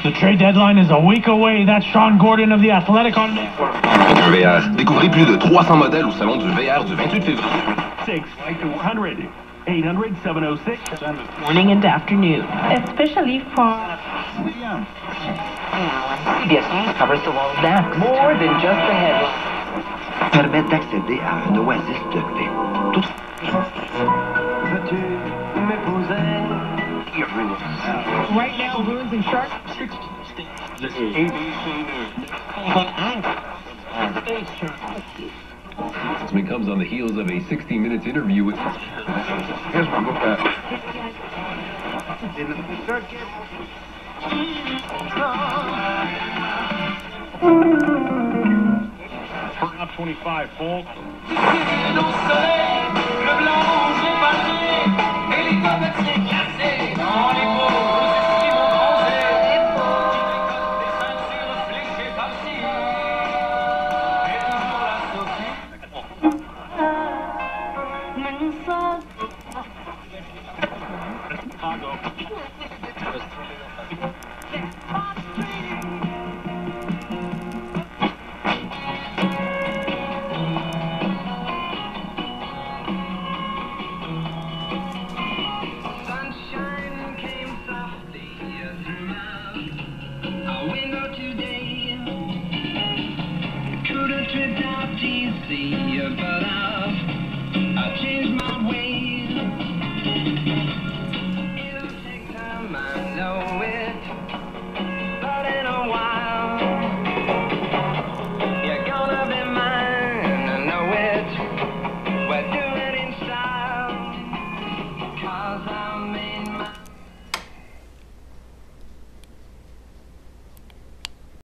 The trade deadline is a week away. That's Sean Gordon of The Athletic on Network. Un VR. Découvrez plus de 300 modèles au salon du VR du 28 février. 6-100. 800-706. Morning and afternoon. Especially for CBS covers the world next. More than just the headline. Permettent d'accéder à un oasis de paix. Tout... Veux-tu m'épouser? Right now, Loons and Sharks. It comes on the heels of a 60 Minutes interview with... Here's one. Look at Up 25, full. But I've changed my ways.